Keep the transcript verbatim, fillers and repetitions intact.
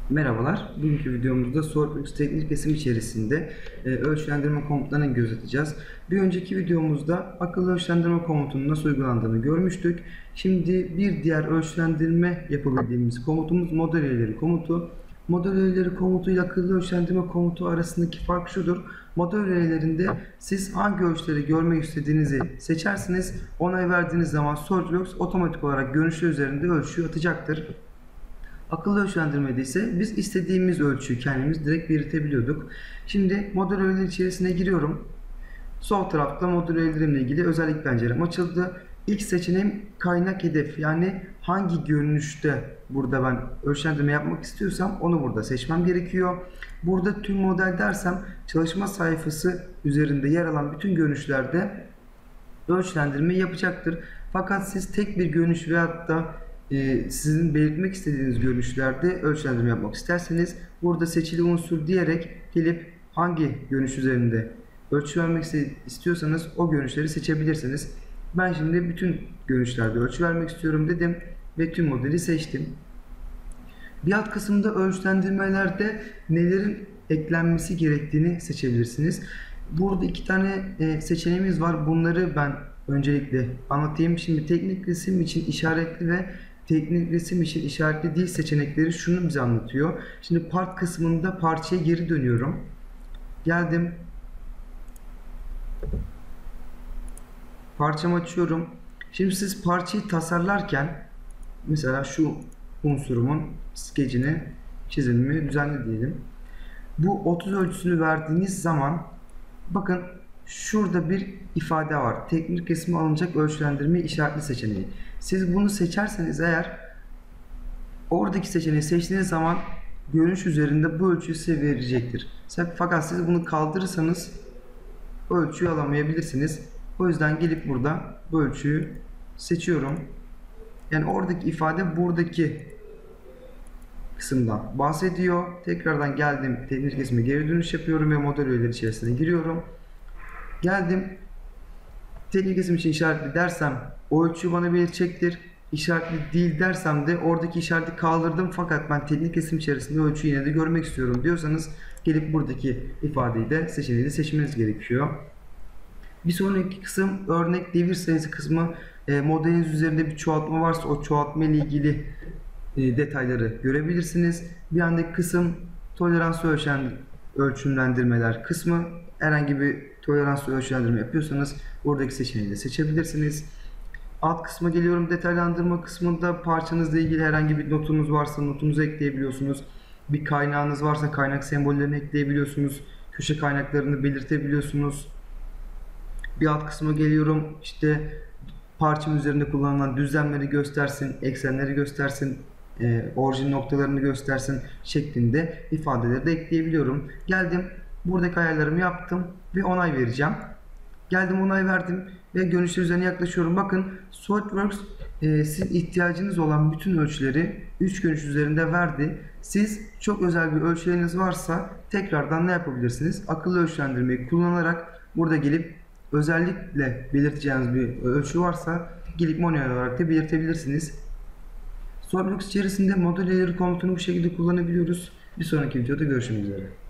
Merhabalar. Bugünkü videomuzda SolidWorks teknik resim içerisinde e, ölçülendirme komutlarını göz atacağız. Bir önceki videomuzda akıllı ölçülendirme komutunun nasıl uygulandığını görmüştük. Şimdi bir diğer ölçülendirme yapabildiğimiz komutumuz model öğeleri komutu. Model öğeleri komutu ile akıllı ölçülendirme komutu arasındaki fark şudur. Model öğelerinde siz hangi ölçüleri görmek istediğinizi seçersiniz. Onay verdiğiniz zaman SolidWorks otomatik olarak görünüşü üzerinde ölçüyü atacaktır. Akıllı ölçülendirmede ise biz istediğimiz ölçüyü kendimiz direkt belirtebiliyorduk. Şimdi model öğeleri içerisine giriyorum. Sol tarafta model öğelerimle ilgili özellik pencerem açıldı. İlk seçeneğim kaynak hedef, yani hangi görünüşte burada ben ölçülendirme yapmak istiyorsam onu burada seçmem gerekiyor. Burada tüm model dersem çalışma sayfası üzerinde yer alan bütün görünüşlerde ölçülendirme yapacaktır. Fakat siz tek bir görünüş veyahut da e, sizin belirtmek istediğiniz görünüşlerde ölçülendirme yapmak isterseniz burada seçili unsur diyerek gelip hangi görünüş üzerinde ölçü vermek istiyorsanız o görünüşleri seçebilirsiniz. Ben şimdi bütün görünüşlerde ölçü vermek istiyorum dedim ve tüm modeli seçtim. Bir alt kısımda ölçülendirmelerde nelerin eklenmesi gerektiğini seçebilirsiniz. Burada iki tane e, seçeneğimiz var. Bunları ben öncelikle anlatayım. Şimdi teknik resim için işaretli ve teknik resim için işaretli değil seçenekleri şunu bize anlatıyor. Şimdi part kısmında parçaya geri dönüyorum. Geldim. Parçamı açıyorum. Şimdi siz parçayı tasarlarken mesela şu unsurumun skecini, çizimimi düzenle diyelim. Bu otuz ölçüsünü verdiğiniz zaman bakın şurada bir ifade var. Teknik resme alınacak ölçülendirme işaretli seçeneği. Siz bunu seçerseniz eğer oradaki seçeneği seçtiğiniz zaman görünüş üzerinde bu ölçüyü size verecektir. Fakat siz bunu kaldırırsanız ölçüyü alamayabilirsiniz. O yüzden gelip burada bu ölçüyü seçiyorum. Yani oradaki ifade buradaki kısımdan bahsediyor. Tekrardan geldim, teknik resme geri dönüş yapıyorum ve model öğeleri içerisine giriyorum. Geldim, teknik resim için işaretli dersem o ölçüyü bana belirtecektir. İşaretli değil dersem de oradaki işareti kaldırdım fakat ben teknik resim içerisinde ölçüyü yine de görmek istiyorum diyorsanız gelip buradaki ifadeyi de seçeneği de seçmeniz gerekiyor. Bir sonraki kısım örnek devir sayısı kısmı. E, modeliniz üzerinde bir çoğaltma varsa o çoğaltma ile ilgili e, detayları görebilirsiniz. Bir andaki kısım toleransı ölçen ölçümlendirmeler kısmı. Herhangi bir toleranslı ölçülendirme yapıyorsanız buradaki seçeneği de seçebilirsiniz. Alt kısma geliyorum. Detaylandırma kısmında parçanızla ilgili herhangi bir notunuz varsa notunuzu ekleyebiliyorsunuz. Bir kaynağınız varsa kaynak sembollerini ekleyebiliyorsunuz. Köşe kaynaklarını belirtebiliyorsunuz. Bir alt kısma geliyorum. İşte parçam üzerinde kullanılan düzlemleri göstersin, eksenleri göstersin, e, orijin noktalarını göstersin şeklinde ifadeleri de ekleyebiliyorum. Geldim. Buradaki ayarlarımı yaptım ve onay vereceğim. Geldim, onay verdim ve görünüşler üzerine yaklaşıyorum. Bakın SolidWorks e, sizin ihtiyacınız olan bütün ölçüleri üç görünüş üzerinde verdi. Siz çok özel bir ölçüleriniz varsa tekrardan ne yapabilirsiniz? Akıllı ölçülendirmeyi kullanarak burada gelip özellikle belirteceğiniz bir ölçü varsa gelip manuel olarak da belirtebilirsiniz. SolidWorks içerisinde model öğeleri komutunu bu şekilde kullanabiliyoruz. Bir sonraki videoda görüşmek üzere.